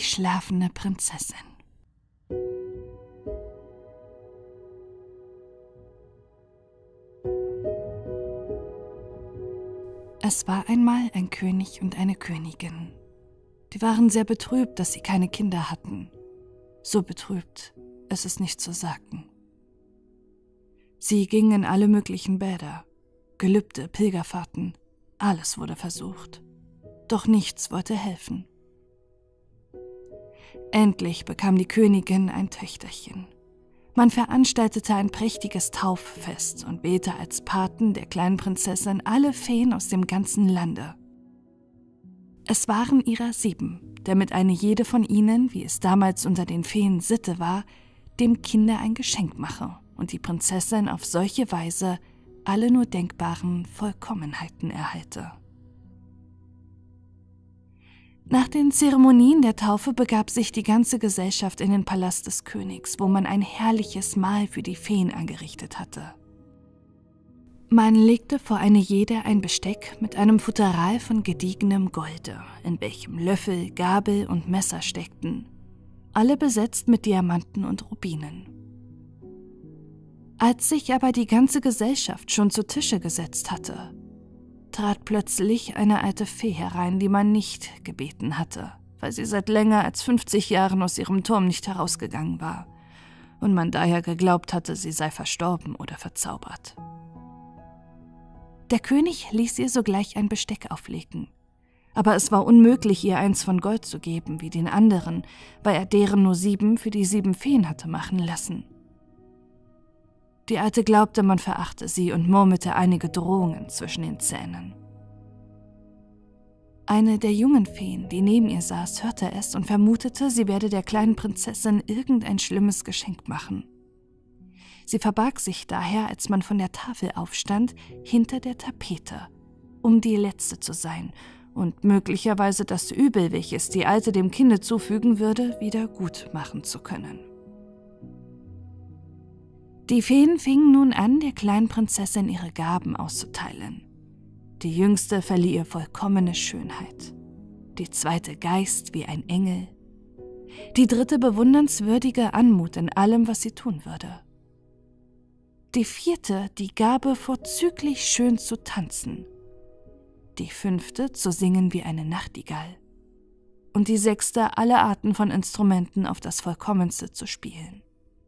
schlafende Prinzessin. Es war einmal ein König und eine Königin. Die waren sehr betrübt, dass sie keine Kinder hatten. So betrübt, es ist nicht zu sagen. Sie gingen in alle möglichen Bäder, Gelübde, Pilgerfahrten, alles wurde versucht. Doch nichts wollte helfen. Endlich bekam die Königin ein Töchterchen. Man veranstaltete ein prächtiges Tauffest und wählte als Paten der kleinen Prinzessin alle Feen aus dem ganzen Lande. Es waren ihrer 7, damit eine jede von ihnen, wie es damals unter den Feen Sitte war, dem Kinde ein Geschenk mache und die Prinzessin auf solche Weise alle nur denkbaren Vollkommenheiten erhalte. Nach den Zeremonien der Taufe begab sich die ganze Gesellschaft in den Palast des Königs, wo man ein herrliches Mahl für die Feen angerichtet hatte. Man legte vor eine jede ein Besteck mit einem Futteral von gediegenem Golde, in welchem Löffel, Gabel und Messer steckten, alle besetzt mit Diamanten und Rubinen. Als sich aber die ganze Gesellschaft schon zu Tische gesetzt hatte, trat plötzlich eine alte Fee herein, die man nicht gebeten hatte, weil sie seit länger als 50 Jahren aus ihrem Turm nicht herausgegangen war und man daher geglaubt hatte, sie sei verstorben oder verzaubert. Der König ließ ihr sogleich ein Besteck auflegen, aber es war unmöglich, ihr eins von Gold zu geben wie den anderen, weil er deren nur 7 für die 7 Feen hatte machen lassen. Die Alte glaubte, man verachte sie und murmelte einige Drohungen zwischen den Zähnen. Eine der jungen Feen, die neben ihr saß, hörte es und vermutete, sie werde der kleinen Prinzessin irgendein schlimmes Geschenk machen. Sie verbarg sich daher, als man von der Tafel aufstand, hinter der Tapete, um die Letzte zu sein und möglicherweise das Übel, welches die Alte dem Kinde zufügen würde, wieder gut machen zu können. Die Feen fingen nun an, der kleinen Prinzessin ihre Gaben auszuteilen. Die jüngste verlieh ihr vollkommene Schönheit, die zweite Geist wie ein Engel, die dritte bewundernswürdige Anmut in allem, was sie tun würde. Die vierte die Gabe, vorzüglich schön zu tanzen, die 5. zu singen wie eine Nachtigall und die 6. alle Arten von Instrumenten auf das Vollkommenste zu spielen.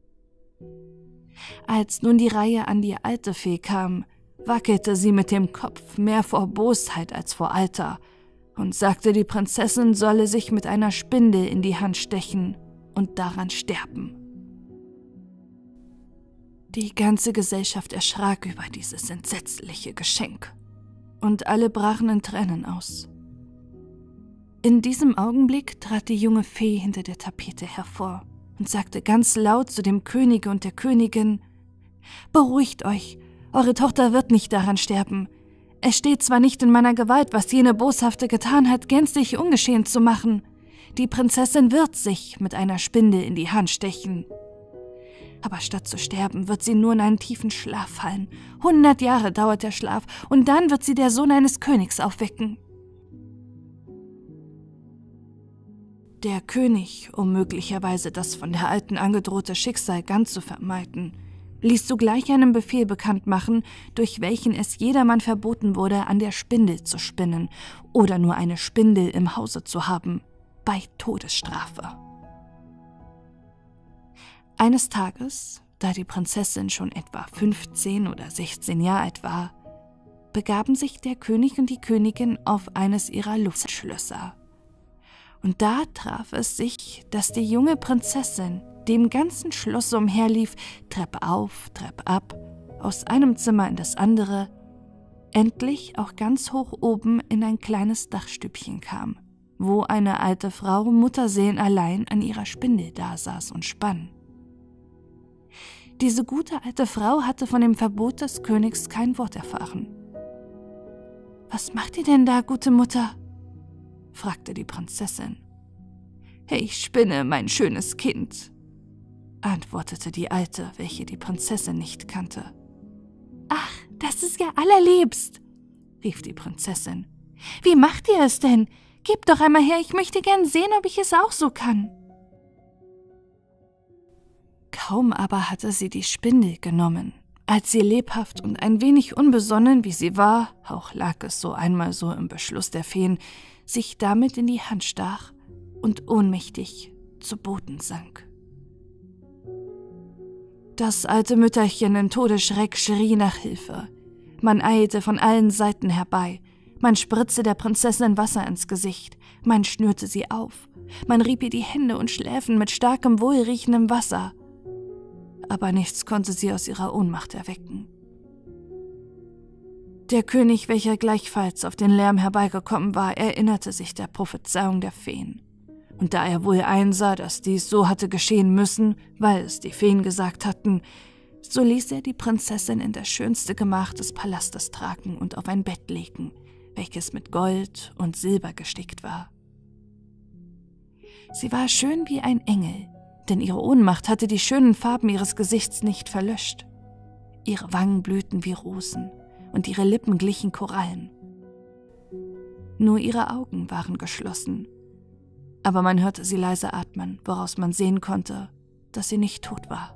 Als nun die Reihe an die alte Fee kam, wackelte sie mit dem Kopf mehr vor Bosheit als vor Alter und sagte, die Prinzessin solle sich mit einer Spindel in die Hand stechen und daran sterben. Die ganze Gesellschaft erschrak über dieses entsetzliche Geschenk und alle brachen in Tränen aus. In diesem Augenblick trat die junge Fee hinter der Tapete hervor und sagte ganz laut zu dem Könige und der Königin: »Beruhigt euch, eure Tochter wird nicht daran sterben. Es steht zwar nicht in meiner Gewalt, was jene Boshafte getan hat, gänzlich ungeschehen zu machen. Die Prinzessin wird sich mit einer Spindel in die Hand stechen. Aber statt zu sterben, wird sie nur in einen tiefen Schlaf fallen. 100 Jahre dauert der Schlaf, und dann wird sie der Sohn eines Königs aufwecken.« Der König, um möglicherweise das von der Alten angedrohte Schicksal ganz zu vermeiden, ließ sogleich einen Befehl bekannt machen, durch welchen es jedermann verboten wurde, an der Spindel zu spinnen oder nur eine Spindel im Hause zu haben, bei Todesstrafe. Eines Tages, da die Prinzessin schon etwa 15 oder 16 Jahre alt war, begaben sich der König und die Königin auf eines ihrer Luftschlösser. Und da traf es sich, dass die junge Prinzessin, die im ganzen Schloss umherlief, Treppe auf, Treppe ab, aus einem Zimmer in das andere, endlich auch ganz hoch oben in ein kleines Dachstübchen kam, wo eine alte Frau mutterseelenallein an ihrer Spindel dasaß und spann. Diese gute alte Frau hatte von dem Verbot des Königs kein Wort erfahren. »Was macht ihr denn da, gute Mutter?« fragte die Prinzessin. »Ich spinne, mein schönes Kind«, antwortete die Alte, welche die Prinzessin nicht kannte. »Ach, das ist ja allerliebst«, rief die Prinzessin. »Wie macht ihr es denn? Gib doch einmal her, ich möchte gern sehen, ob ich es auch so kann. Kaum aber hatte sie die Spindel genommen, als sie lebhaft und ein wenig unbesonnen, wie sie war, auch lag es so einmal so im Beschluss der Feen, sich damit in die Hand stach und ohnmächtig zu Boden sank. Das alte Mütterchen in Todesschreck schrie nach Hilfe. Man eilte von allen Seiten herbei. Man spritzte der Prinzessin Wasser ins Gesicht. Man schnürte sie auf. Man rieb ihr die Hände und Schläfen mit starkem, wohlriechendem Wasser. Aber nichts konnte sie aus ihrer Ohnmacht erwecken. Der König, welcher gleichfalls auf den Lärm herbeigekommen war, erinnerte sich der Prophezeiung der Feen. Und da er wohl einsah, dass dies so hatte geschehen müssen, weil es die Feen gesagt hatten, so ließ er die Prinzessin in das schönste Gemach des Palastes tragen und auf ein Bett legen, welches mit Gold und Silber gestickt war. Sie war schön wie ein Engel, denn ihre Ohnmacht hatte die schönen Farben ihres Gesichts nicht verlöscht. Ihre Wangen blühten wie Rosen und ihre Lippen glichen Korallen. Nur ihre Augen waren geschlossen, aber man hörte sie leise atmen, woraus man sehen konnte, dass sie nicht tot war.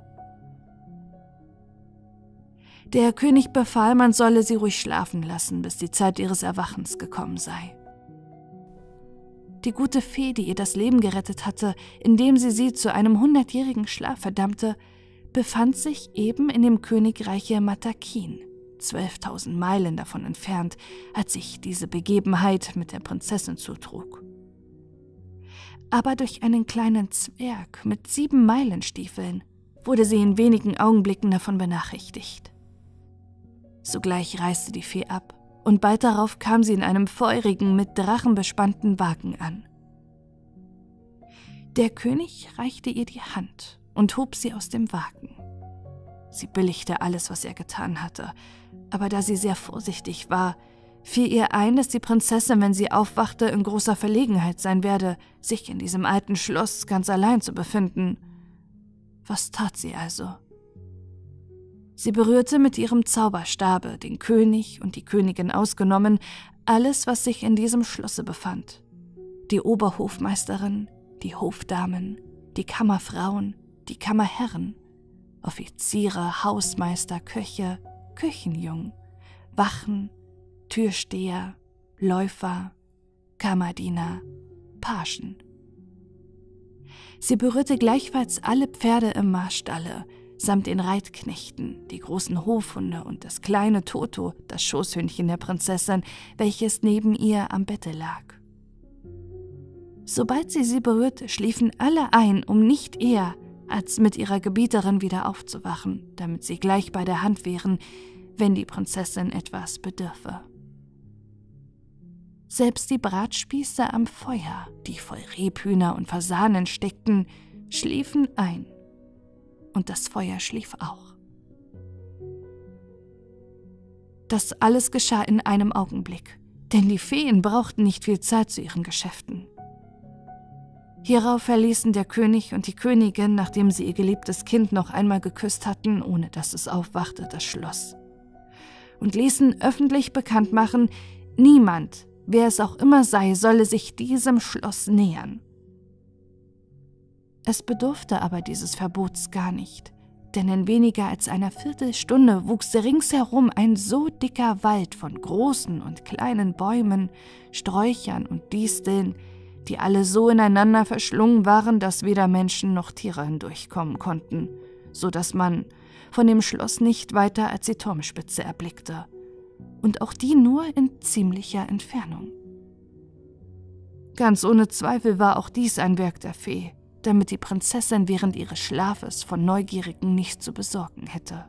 Der König befahl, man solle sie ruhig schlafen lassen, bis die Zeit ihres Erwachens gekommen sei. Die gute Fee, die ihr das Leben gerettet hatte, indem sie zu einem 100-jährigen Schlaf verdammte, befand sich eben in dem Königreiche Matakin, 12.000 Meilen davon entfernt, als sich diese Begebenheit mit der Prinzessin zutrug. Aber durch einen kleinen Zwerg mit 7 Meilenstiefeln wurde sie in wenigen Augenblicken davon benachrichtigt. Sogleich reiste die Fee ab, und bald darauf kam sie in einem feurigen, mit Drachen bespannten Wagen an. Der König reichte ihr die Hand und hob sie aus dem Wagen. Sie billigte alles, was er getan hatte, aber da sie sehr vorsichtig war, fiel ihr ein, dass die Prinzessin, wenn sie aufwachte, in großer Verlegenheit sein werde, sich in diesem alten Schloss ganz allein zu befinden. Was tat sie also? Sie berührte mit ihrem Zauberstabe, den König und die Königin ausgenommen, alles, was sich in diesem Schlosse befand. Die Oberhofmeisterin, die Hofdamen, die Kammerfrauen, die Kammerherren, Offiziere, Hausmeister, Köche, Küchenjungen, Wachen, Türsteher, Läufer, Kammerdiener, Pagen. Sie berührte gleichfalls alle Pferde im Marstalle, samt den Reitknechten, die großen Hofhunde und das kleine Toto, das Schoßhündchen der Prinzessin, welches neben ihr am Bette lag. Sobald sie berührte, schliefen alle ein, um nicht eher, als mit ihrer Gebieterin wieder aufzuwachen, damit sie gleich bei der Hand wären, wenn die Prinzessin etwas bedürfe. Selbst die Bratspieße am Feuer, die voll Rebhühner und Fasanen steckten, schliefen ein. Und das Feuer schlief auch. Das alles geschah in einem Augenblick, denn die Feen brauchten nicht viel Zeit zu ihren Geschäften. Hierauf verließen der König und die Königin, nachdem sie ihr geliebtes Kind noch einmal geküsst hatten, ohne dass es aufwachte, das Schloss, und ließen öffentlich bekannt machen, niemand, wer es auch immer sei, solle sich diesem Schloss nähern. Es bedurfte aber dieses Verbots gar nicht, denn in weniger als einer Viertelstunde wuchs ringsherum ein so dicker Wald von großen und kleinen Bäumen, Sträuchern und Disteln, die alle so ineinander verschlungen waren, dass weder Menschen noch Tiere hindurchkommen konnten, so dass man von dem Schloss nicht weiter als die Turmspitze erblickte, und auch die nur in ziemlicher Entfernung. Ganz ohne Zweifel war auch dies ein Werk der Fee, damit die Prinzessin während ihres Schlafes von Neugierigen nichts zu besorgen hätte.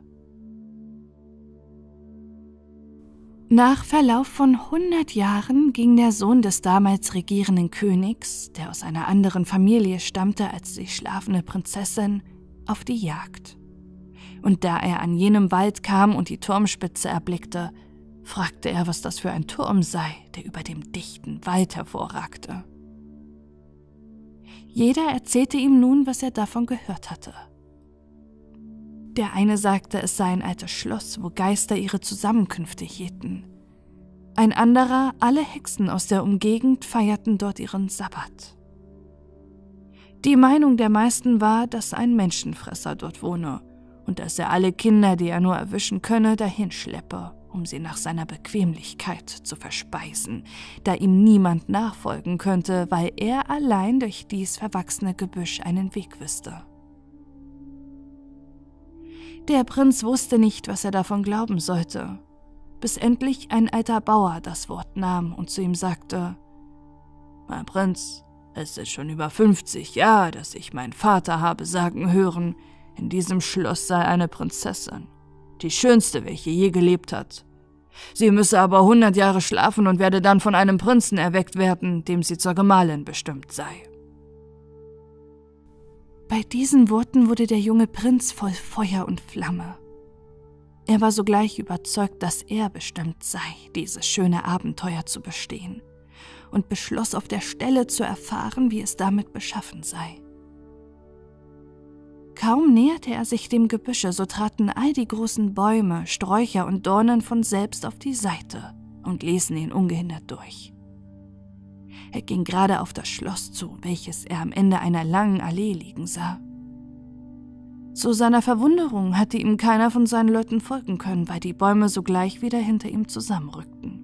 Nach Verlauf von 100 Jahren ging der Sohn des damals regierenden Königs, der aus einer anderen Familie stammte als die schlafende Prinzessin, auf die Jagd. Und da er an jenem Wald kam und die Turmspitze erblickte, fragte er, was das für ein Turm sei, der über dem dichten Wald hervorragte. Jeder erzählte ihm nun, was er davon gehört hatte. Der eine sagte, es sei ein altes Schloss, wo Geister ihre Zusammenkünfte hielten. ein anderer, alle Hexen aus der Umgegend feierten dort ihren Sabbat. Die Meinung der meisten war, dass ein Menschenfresser dort wohne und dass er alle Kinder, die er nur erwischen könne, dahinschleppe, um sie nach seiner Bequemlichkeit zu verspeisen, da ihm niemand nachfolgen könnte, weil er allein durch dies verwachsene Gebüsch einen Weg wüsste. Der Prinz wusste nicht, was er davon glauben sollte, bis endlich ein alter Bauer das Wort nahm und zu ihm sagte: »Mein Prinz, es ist schon über 50 Jahre, dass ich meinen Vater habe sagen hören, in diesem Schloss sei eine Prinzessin, die schönste, welche je gelebt hat. Sie müsse aber 100 Jahre schlafen und werde dann von einem Prinzen erweckt werden, dem sie zur Gemahlin bestimmt sei.« Bei diesen Worten wurde der junge Prinz voll Feuer und Flamme. Er war sogleich überzeugt, dass er bestimmt sei, dieses schöne Abenteuer zu bestehen, und beschloss, auf der Stelle zu erfahren, wie es damit beschaffen sei. Kaum näherte er sich dem Gebüsche, so traten all die großen Bäume, Sträucher und Dornen von selbst auf die Seite und ließen ihn ungehindert durch. Er ging gerade auf das Schloss zu, welches er am Ende einer langen Allee liegen sah. Zu seiner Verwunderung hatte ihm keiner von seinen Leuten folgen können, weil die Bäume sogleich wieder hinter ihm zusammenrückten.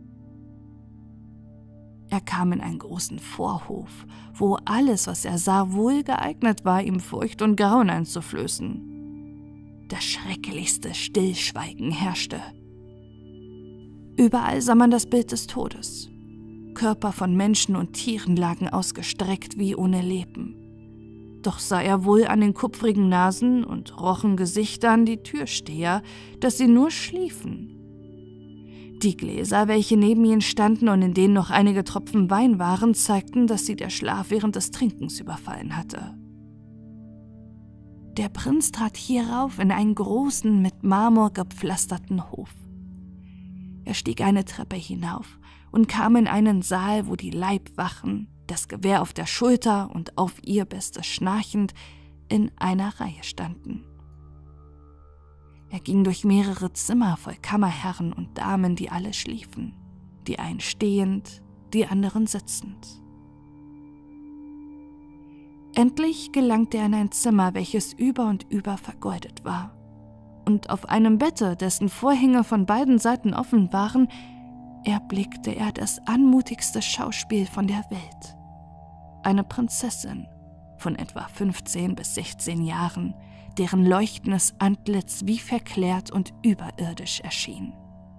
Er kam in einen großen Vorhof, wo alles, was er sah, wohl geeignet war, ihm Furcht und Grauen einzuflößen. Das schrecklichste Stillschweigen herrschte. Überall sah man das Bild des Todes. Körper von Menschen und Tieren lagen ausgestreckt wie ohne Leben. Doch sah er wohl an den kupfrigen Nasen und rochen Gesichtern die Türsteher, dass sie nur schliefen. Die Gläser, welche neben ihnen standen und in denen noch einige Tropfen Wein waren, zeigten, dass sie der Schlaf während des Trinkens überfallen hatte. Der Prinz trat hierauf in einen großen, mit Marmor gepflasterten Hof. Er stieg eine Treppe hinauf und kam in einen Saal, wo die Leibwachen, das Gewehr auf der Schulter und auf ihr Bestes schnarchend, in einer Reihe standen. Er ging durch mehrere Zimmer voll Kammerherren und Damen, die alle schliefen, die einen stehend, die anderen sitzend. Endlich gelangte er in ein Zimmer, welches über und über vergoldet war, und auf einem Bette, dessen Vorhänge von beiden Seiten offen waren, erblickte er das anmutigste Schauspiel von der Welt. Eine Prinzessin von etwa 15 bis 16 Jahren, deren leuchtendes Antlitz wie verklärt und überirdisch erschien.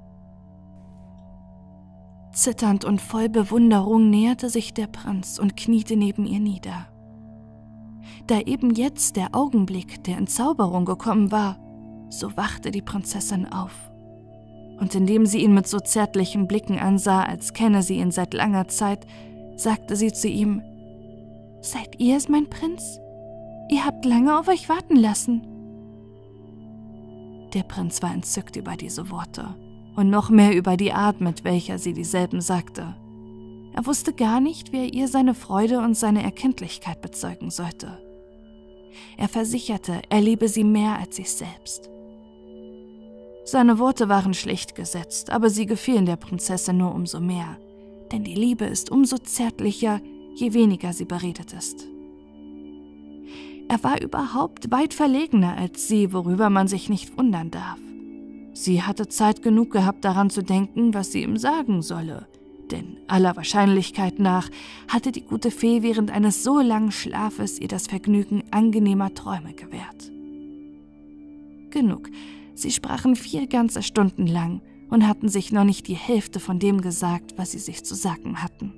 Zitternd und voll Bewunderung näherte sich der Prinz und kniete neben ihr nieder. Da eben jetzt der Augenblick der Entzauberung gekommen war, so wachte die Prinzessin auf. Und indem sie ihn mit so zärtlichen Blicken ansah, als kenne sie ihn seit langer Zeit, sagte sie zu ihm: »Seid ihr es, mein Prinz? Ihr habt lange auf euch warten lassen.« Der Prinz war entzückt über diese Worte und noch mehr über die Art, mit welcher sie dieselben sagte. Er wusste gar nicht, wie er ihr seine Freude und seine Erkenntlichkeit bezeugen sollte. Er versicherte, er liebe sie mehr als sich selbst. Seine Worte waren schlicht gesetzt, aber sie gefielen der Prinzessin nur umso mehr, denn die Liebe ist umso zärtlicher, je weniger sie beredet ist. Er war überhaupt weit verlegener als sie, worüber man sich nicht wundern darf. Sie hatte Zeit genug gehabt, daran zu denken, was sie ihm sagen solle, denn aller Wahrscheinlichkeit nach hatte die gute Fee während eines so langen Schlafes ihr das Vergnügen angenehmer Träume gewährt. Genug, sie sprachen 4 ganze Stunden lang und hatten sich noch nicht die Hälfte von dem gesagt, was sie sich zu sagen hatten.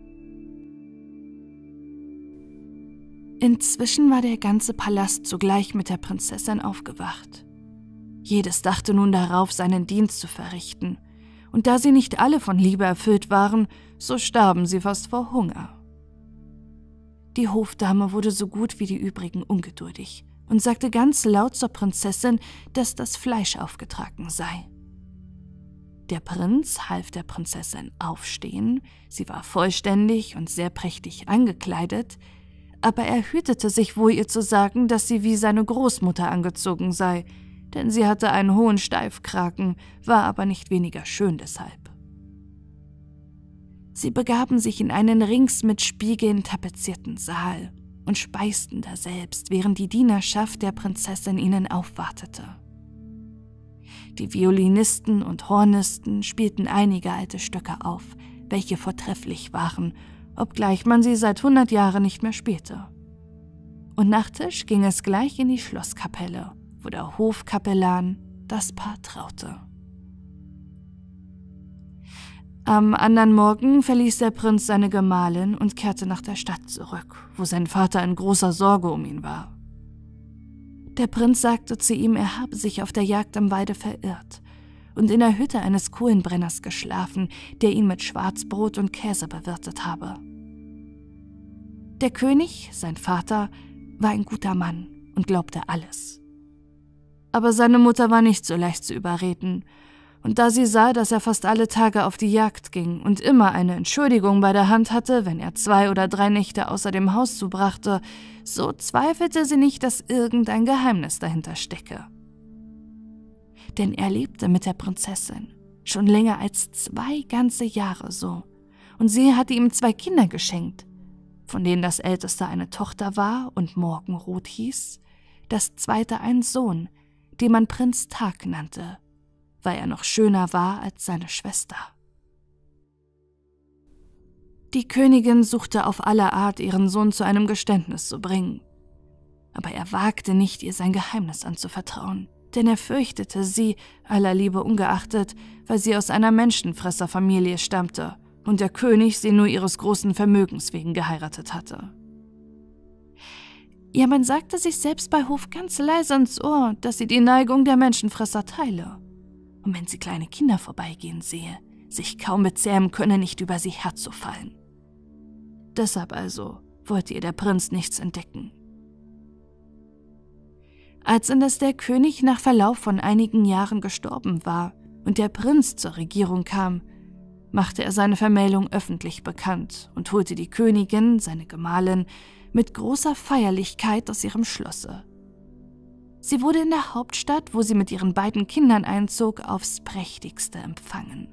Inzwischen war der ganze Palast zugleich mit der Prinzessin aufgewacht. Jedes dachte nun darauf, seinen Dienst zu verrichten, und da sie nicht alle von Liebe erfüllt waren, so starben sie fast vor Hunger. Die Hofdame wurde so gut wie die übrigen ungeduldig und sagte ganz laut zur Prinzessin, dass das Fleisch aufgetragen sei. Der Prinz half der Prinzessin aufstehen, sie war vollständig und sehr prächtig angekleidet, aber er hütete sich wohl, ihr zu sagen, dass sie wie seine Großmutter angezogen sei, denn sie hatte einen hohen Steifkragen, war aber nicht weniger schön deshalb. Sie begaben sich in einen rings mit Spiegeln tapezierten Saal und speisten daselbst, während die Dienerschaft der Prinzessin ihnen aufwartete. Die Violinisten und Hornisten spielten einige alte Stücke auf, welche vortrefflich waren, obgleich man sie seit 100 Jahren nicht mehr spielte. Und nach Tisch ging es gleich in die Schlosskapelle, wo der Hofkapellan das Paar traute. Am anderen Morgen verließ der Prinz seine Gemahlin und kehrte nach der Stadt zurück, wo sein Vater in großer Sorge um ihn war. Der Prinz sagte zu ihm, er habe sich auf der Jagd am Weide verirrt und in der Hütte eines Kohlenbrenners geschlafen, der ihn mit Schwarzbrot und Käse bewirtet habe. Der König, sein Vater, war ein guter Mann und glaubte alles. Aber seine Mutter war nicht so leicht zu überreden, und da sie sah, dass er fast alle Tage auf die Jagd ging und immer eine Entschuldigung bei der Hand hatte, wenn er 2 oder 3 Nächte außer dem Haus zubrachte, so zweifelte sie nicht, dass irgendein Geheimnis dahinter stecke. Denn er lebte mit der Prinzessin schon länger als 2 ganze Jahre so, und sie hatte ihm 2 Kinder geschenkt, von denen das älteste eine Tochter war und Morgenrot hieß, das zweite ein Sohn, den man Prinz Tag nannte, weil er noch schöner war als seine Schwester. Die Königin suchte auf alle Art, ihren Sohn zu einem Geständnis zu bringen, aber er wagte nicht, ihr sein Geheimnis anzuvertrauen, denn er fürchtete sie, aller Liebe ungeachtet, weil sie aus einer Menschenfresserfamilie stammte und der König sie nur ihres großen Vermögens wegen geheiratet hatte. Ja, man sagte sich selbst bei Hof ganz leise ins Ohr, dass sie die Neigung der Menschenfresser teile. Und wenn sie kleine Kinder vorbeigehen sehe, sich kaum bezähmen könne, nicht über sie herzufallen. Deshalb also wollte ihr der Prinz nichts entdecken. Als indes der König nach Verlauf von einigen Jahren gestorben war und der Prinz zur Regierung kam, machte er seine Vermählung öffentlich bekannt und holte die Königin, seine Gemahlin, mit großer Feierlichkeit aus ihrem Schlosse. Sie wurde in der Hauptstadt, wo sie mit ihren beiden Kindern einzog, aufs prächtigste empfangen.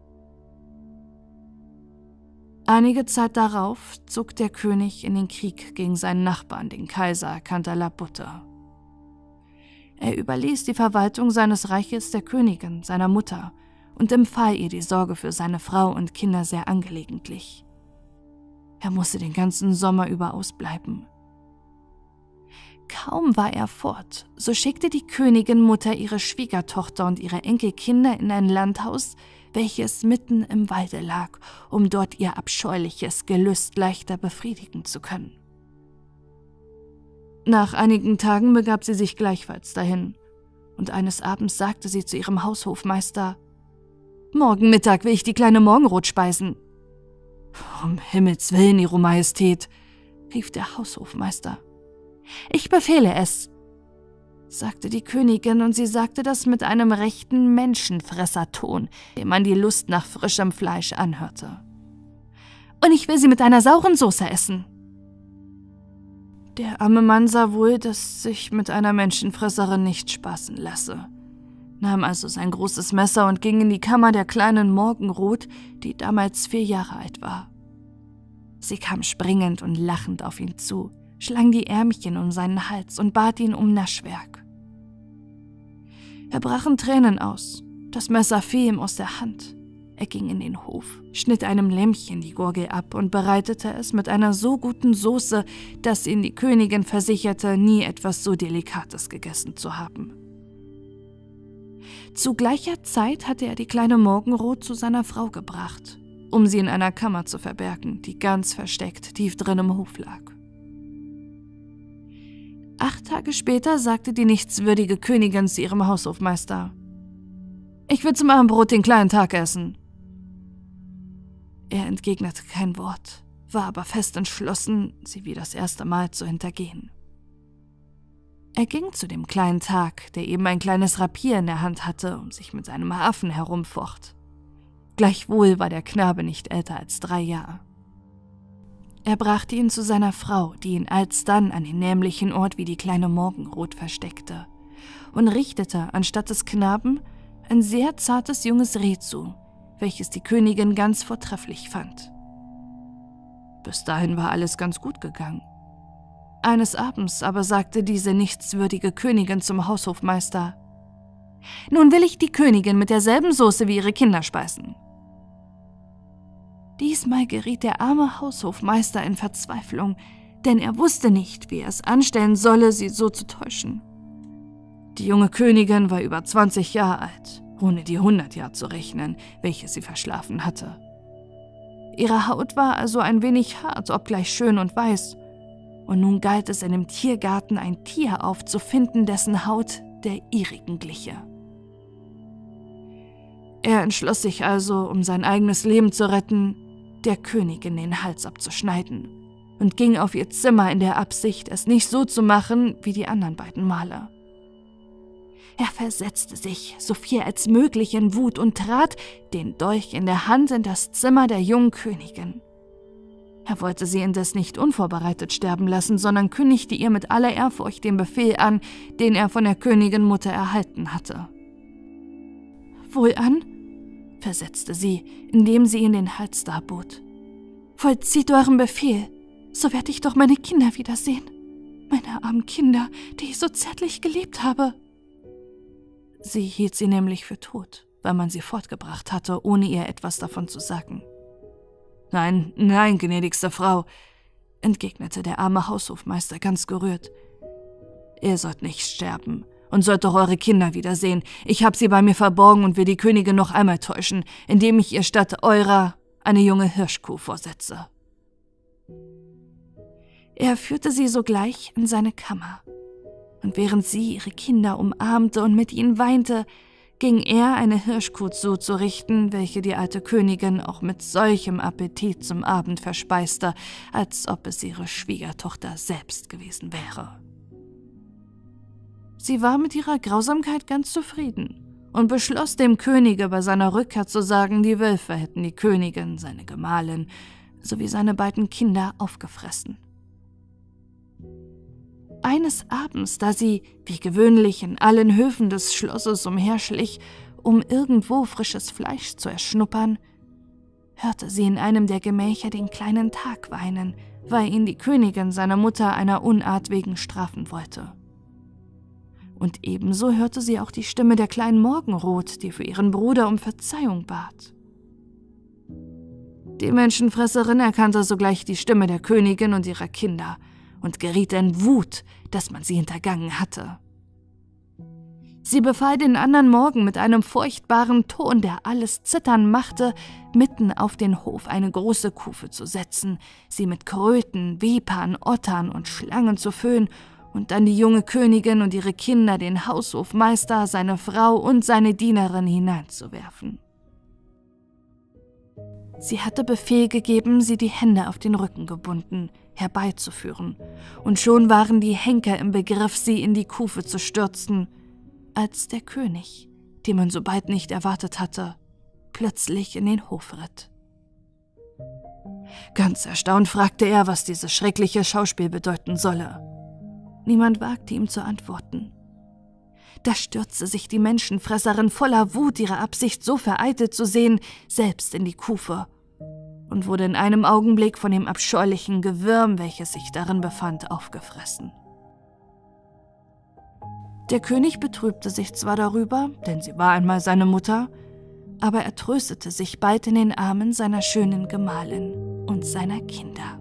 Einige Zeit darauf zog der König in den Krieg gegen seinen Nachbarn, den Kaiser Kantalabutte. Er überließ die Verwaltung seines Reiches der Königin, seiner Mutter, und empfahl ihr die Sorge für seine Frau und Kinder sehr angelegentlich. Er musste den ganzen Sommer über ausbleiben. Kaum war er fort, so schickte die Königinmutter ihre Schwiegertochter und ihre Enkelkinder in ein Landhaus, welches mitten im Walde lag, um dort ihr abscheuliches Gelüst leichter befriedigen zu können. Nach einigen Tagen begab sie sich gleichfalls dahin, und eines Abends sagte sie zu ihrem Haushofmeister: »Morgen Mittag will ich die kleine Morgenrot speisen.« »Um Himmels Willen, Ihre Majestät«, rief der Haushofmeister. »Ich befehle es«, sagte die Königin, und sie sagte das mit einem rechten Menschenfresserton, dem man die Lust nach frischem Fleisch anhörte. »Und ich will sie mit einer sauren Soße essen.« Der arme Mann sah wohl, dass sich mit einer Menschenfresserin nicht spaßen lasse, nahm also sein großes Messer und ging in die Kammer der kleinen Morgenrot, die damals 4 Jahre alt war. Sie kam springend und lachend auf ihn zu, schlang die Ärmchen um seinen Hals und bat ihn um Naschwerk. Er brach in Tränen aus, das Messer fiel ihm aus der Hand. Er ging in den Hof, schnitt einem Lämmchen die Gurgel ab und bereitete es mit einer so guten Soße, dass ihn die Königin versicherte, nie etwas so Delikates gegessen zu haben. Zu gleicher Zeit hatte er die kleine Morgenrot zu seiner Frau gebracht, um sie in einer Kammer zu verbergen, die ganz versteckt tief drin im Hof lag. 8 Tage später sagte die nichtswürdige Königin zu ihrem Haushofmeister: »Ich will zum Abendbrot den kleinen Tag essen.« Er entgegnete kein Wort, war aber fest entschlossen, sie wie das erste Mal zu hintergehen. Er ging zu dem kleinen Tag, der eben ein kleines Rapier in der Hand hatte und sich mit seinem Affen herumfocht. Gleichwohl war der Knabe nicht älter als 3 Jahre. Er brachte ihn zu seiner Frau, die ihn alsdann an den nämlichen Ort wie die kleine Morgenrot versteckte, und richtete anstatt des Knaben ein sehr zartes junges Reh zu, welches die Königin ganz vortrefflich fand, Bis dahin war alles ganz gut gegangen. Eines Abends aber sagte diese nichtswürdige Königin zum Haushofmeister: »Nun will ich die Königin mit derselben Soße wie ihre Kinder speisen.« Diesmal geriet der arme Haushofmeister in Verzweiflung, denn er wusste nicht, wie er es anstellen solle, sie so zu täuschen. Die junge Königin war über 20 Jahre alt, ohne die 100 Jahre zu rechnen, welche sie verschlafen hatte. Ihre Haut war also ein wenig hart, obgleich schön und weiß, und nun galt es in dem Tiergarten, ein Tier aufzufinden, dessen Haut der ihrigen gliche. Er entschloss sich also, um sein eigenes Leben zu retten, der Königin den Hals abzuschneiden und ging auf ihr Zimmer in der Absicht, es nicht so zu machen wie die anderen beiden Male. Er versetzte sich, so viel als möglich in Wut und trat, den Dolch in der Hand, in das Zimmer der jungen Königin. Er wollte sie indes nicht unvorbereitet sterben lassen, sondern kündigte ihr mit aller Ehrfurcht den Befehl an, den er von der Königin-Mutter erhalten hatte. »Wohlan«, versetzte sie, indem sie ihm den Hals darbot. »Vollzieht euren Befehl, so werde ich doch meine Kinder wiedersehen. Meine armen Kinder, die ich so zärtlich geliebt habe.« Sie hielt sie nämlich für tot, weil man sie fortgebracht hatte, ohne ihr etwas davon zu sagen. »Nein, nein, gnädigste Frau«, entgegnete der arme Haushofmeister ganz gerührt. »Ihr sollt nicht sterben und sollt doch eure Kinder wiedersehen. Ich habe sie bei mir verborgen und will die Königin noch einmal täuschen, indem ich ihr statt eurer eine junge Hirschkuh vorsetze.« Er führte sie sogleich in seine Kammer, und während sie ihre Kinder umarmte und mit ihnen weinte, ging er, eine Hirschkuh zuzurichten, welche die alte Königin auch mit solchem Appetit zum Abend verspeiste, als ob es ihre Schwiegertochter selbst gewesen wäre. Sie war mit ihrer Grausamkeit ganz zufrieden und beschloss, dem Könige bei seiner Rückkehr zu sagen, die Wölfe hätten die Königin, seine Gemahlin, sowie seine beiden Kinder aufgefressen. Eines Abends, da sie, wie gewöhnlich, in allen Höfen des Schlosses umherschlich, um irgendwo frisches Fleisch zu erschnuppern, hörte sie in einem der Gemächer den kleinen Tag weinen, weil ihn die Königin, seine Mutter, einer Unart wegen strafen wollte. Und ebenso hörte sie auch die Stimme der kleinen Morgenrot, die für ihren Bruder um Verzeihung bat. Die Menschenfresserin erkannte sogleich die Stimme der Königin und ihrer Kinder und geriet in Wut, dass man sie hintergangen hatte. Sie befahl den anderen Morgen mit einem furchtbaren Ton, der alles zittern machte, mitten auf den Hof eine große Kufe zu setzen, sie mit Kröten, Vipern, Ottern und Schlangen zu füllen und dann die junge Königin und ihre Kinder, den Haushofmeister, seine Frau und seine Dienerin hineinzuwerfen. Sie hatte Befehl gegeben, sie die Hände auf den Rücken gebunden, herbeizuführen, und schon waren die Henker im Begriff, sie in die Kufe zu stürzen, als der König, den man so bald nicht erwartet hatte, plötzlich in den Hof ritt. Ganz erstaunt fragte er, was dieses schreckliche Schauspiel bedeuten solle. Niemand wagte ihm zu antworten. Da stürzte sich die Menschenfresserin voller Wut, ihre Absicht so vereitelt zu sehen, selbst in die Kufe und wurde in einem Augenblick von dem abscheulichen Gewürm, welches sich darin befand, aufgefressen. Der König betrübte sich zwar darüber, denn sie war einmal seine Mutter, aber er tröstete sich bald in den Armen seiner schönen Gemahlin und seiner Kinder.